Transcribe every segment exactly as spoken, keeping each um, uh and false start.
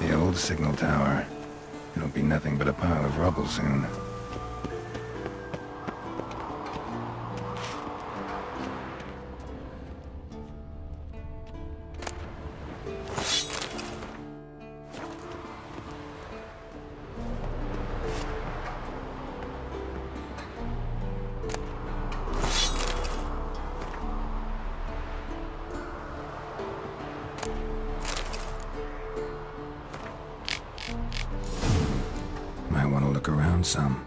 The old signal tower. It'll be nothing but a pile of rubble soon. Might want to look around some.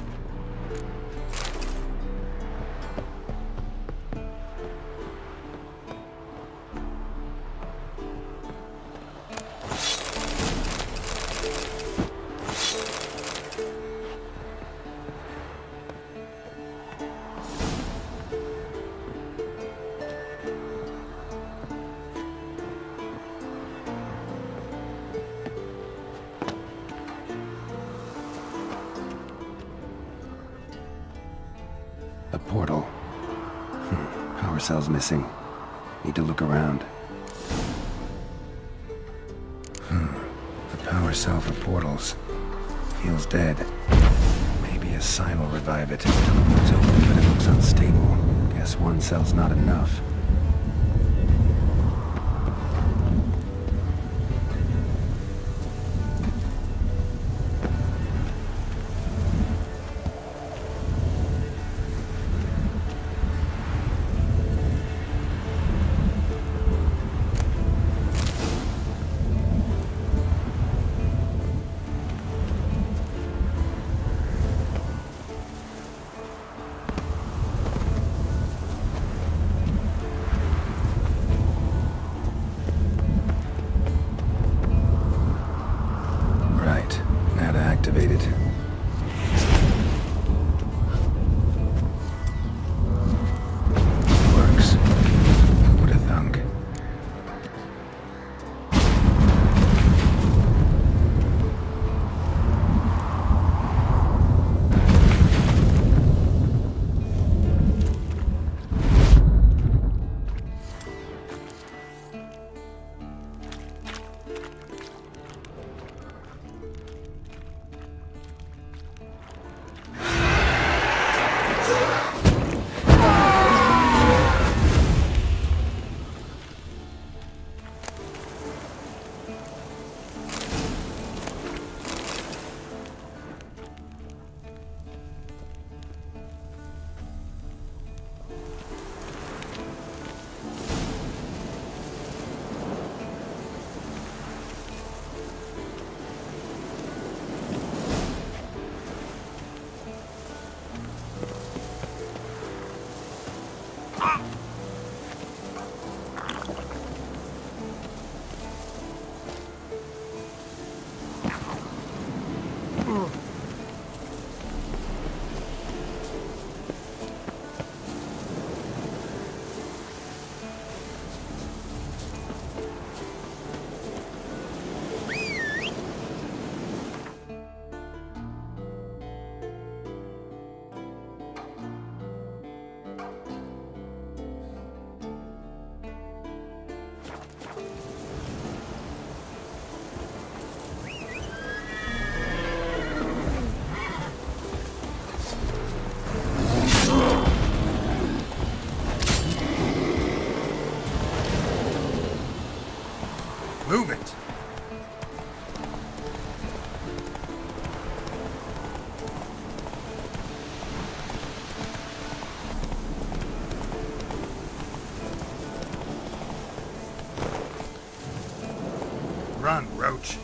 A portal. Hmm. Power cell's missing. Need to look around. Hmm. The power cell for portals. Feels dead. Maybe a sign will revive it. It's open, but it looks unstable. Guess one cell's not enough. Activated. Works. Who would have thunk? Move it! Run, Roach.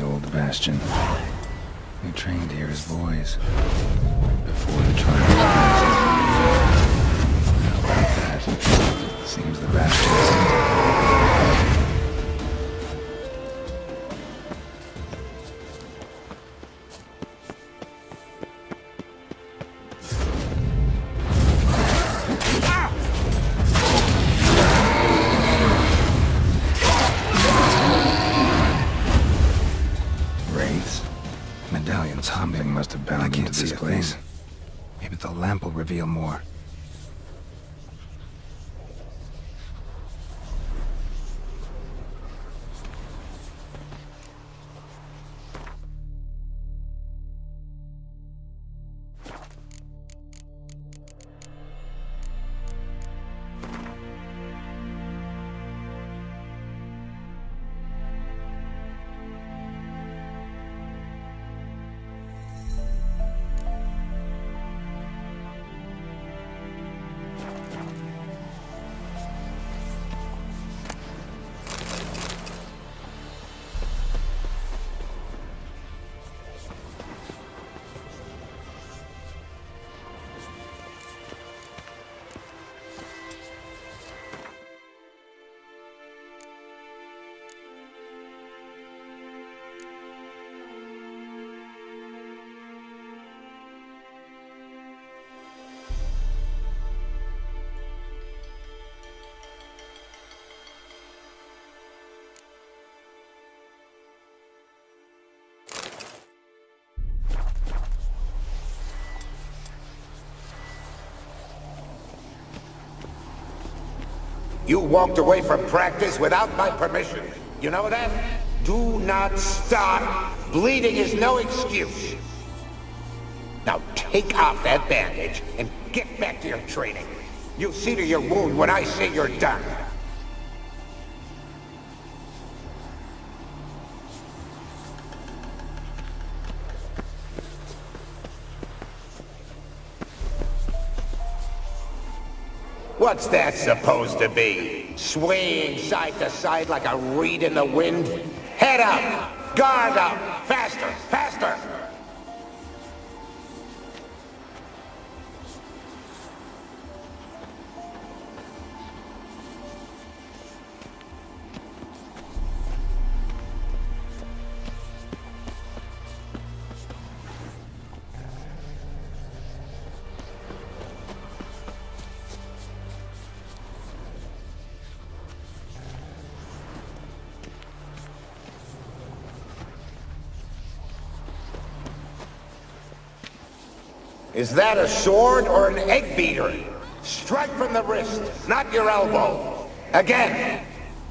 old bastion. We trained here as boys, before the trials began. How about that? Seems the bastion's empty. Medallions humming must have been. I can't see a thing. Maybe the lamp will reveal more. You walked away from practice without my permission. You know that? Do not stop. Bleeding is no excuse. Now take off that bandage and get back to your training. You'll see to your wound when I say you're done. What's that supposed to be? Swaying side to side like a reed in the wind? Head up! Guard up! Faster! Faster! Is that a sword or an egg beater? Strike from the wrist, not your elbow. Again.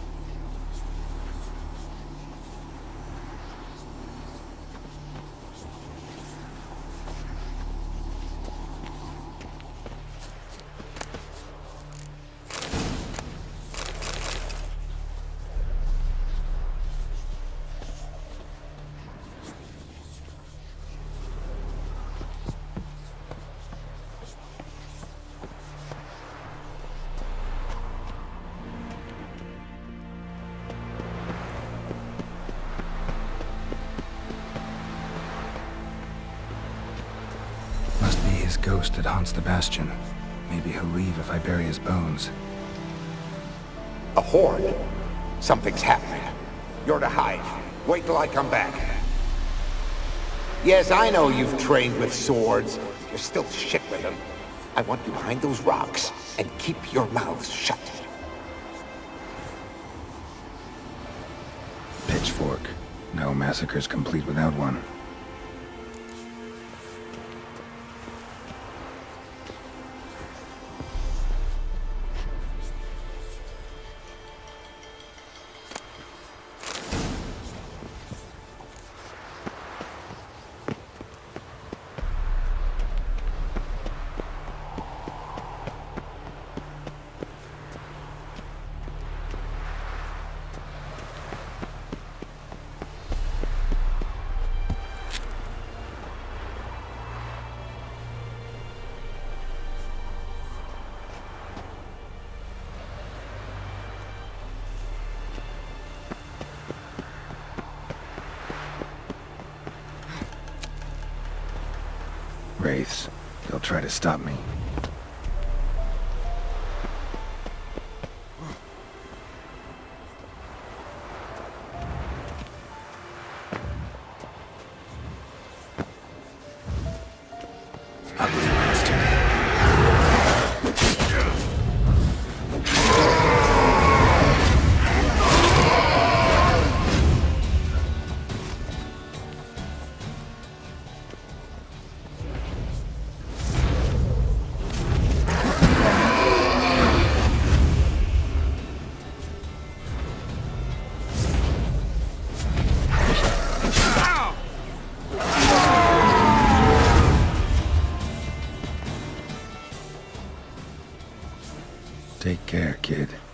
His ghost that haunts the bastion. Maybe he'll leave if I bury his bones. A horde. Something's happening. You're to hide. Wait till I come back. Yes, I know you've trained with swords. You're still shit with them. I want you behind those rocks and keep your mouths shut. Pitchfork. No massacre's complete without one. Wraiths. They'll try to stop me. Ugly bastard. Take care, kid.